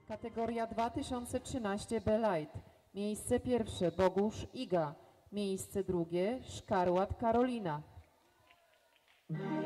Kategoria 2013 B-Light. Miejsce pierwsze Bogusz Iga. Miejsce drugie Szkarłat Karolina.